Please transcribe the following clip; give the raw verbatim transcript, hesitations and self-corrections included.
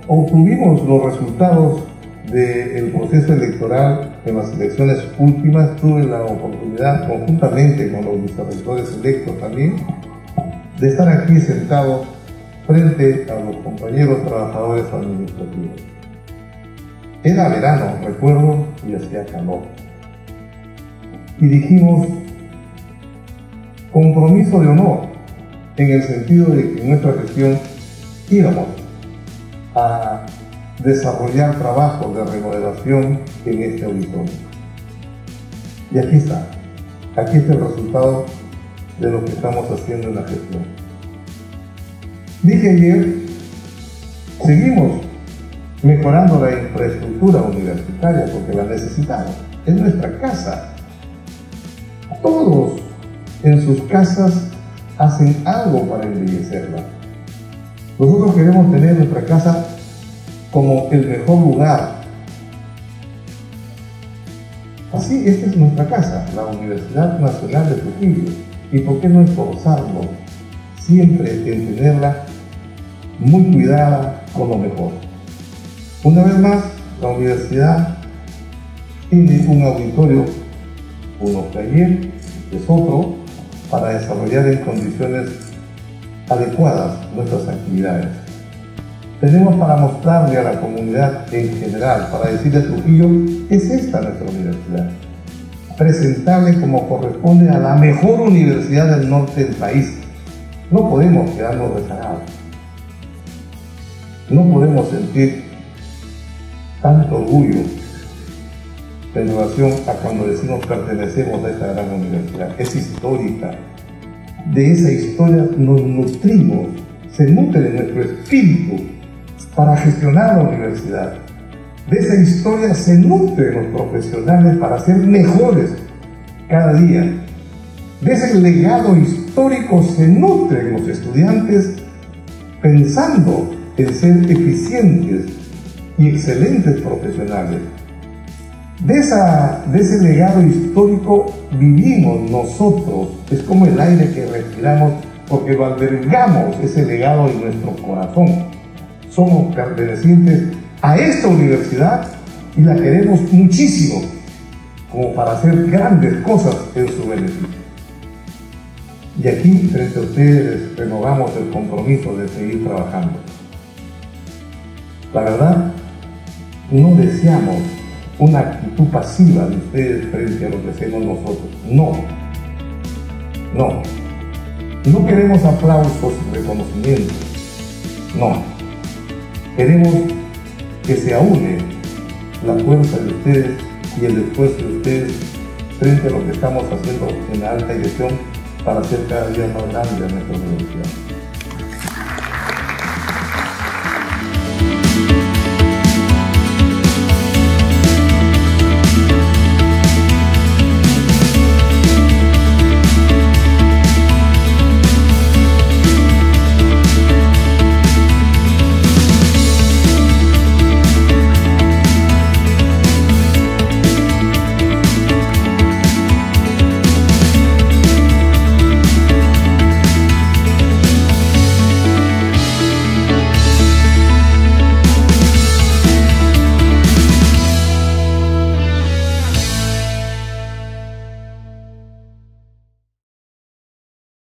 obtuvimos los resultados del proceso electoral en las elecciones últimas. Tuve la oportunidad, conjuntamente con los vicerrectores electos también, de estar aquí sentado frente a los compañeros trabajadores administrativos. Era verano, recuerdo, y hacía calor. Y dijimos, compromiso de honor, en el sentido de que en nuestra gestión íbamos a desarrollar trabajos de remodelación en este auditorio. Y aquí está, aquí está el resultado de lo que estamos haciendo en la gestión. Dije ayer, seguimos mejorando la infraestructura universitaria porque la necesitamos. Es nuestra casa. Todos en sus casas hacen algo para embellecerla. Nosotros queremos tener nuestra casa como el mejor lugar. Así, esta es nuestra casa, la Universidad Nacional de Trujillo. ¿Y por qué no esforzarnos siempre en tenerla muy cuidada con lo mejor? Una vez más, la universidad tiene un auditorio, uno que ayer es otro, para desarrollar en condiciones adecuadas nuestras actividades. Tenemos para mostrarle a la comunidad en general, para decirle a Trujillo, es esta nuestra universidad. Presentarle como corresponde a la mejor universidad del norte del país. No podemos quedarnos rezagados. No podemos sentir tanto orgullo en relación a cuando decimos pertenecemos a esta gran universidad. Es histórica. De esa historia nos nutrimos, se nutre de nuestro espíritu para gestionar la universidad. De esa historia se nutren los profesionales para ser mejores cada día. De ese legado histórico se nutren los estudiantes pensando en ser eficientes y excelentes profesionales. De, esa, de ese legado histórico vivimos nosotros. Es como el aire que respiramos porque lo albergamos, ese legado en nuestro corazón. Somos pertenecientes a esta universidad y la queremos muchísimo como para hacer grandes cosas en su beneficio. Y aquí, frente a ustedes, renovamos el compromiso de seguir trabajando. La verdad, no deseamos una actitud pasiva de ustedes frente a lo que hacemos nosotros. No. No. No queremos aplausos y reconocimientos. No. Queremos que se aúne la fuerza de ustedes y el esfuerzo de ustedes frente a lo que estamos haciendo en la alta dirección para hacer cada día más grande a nuestra universidad.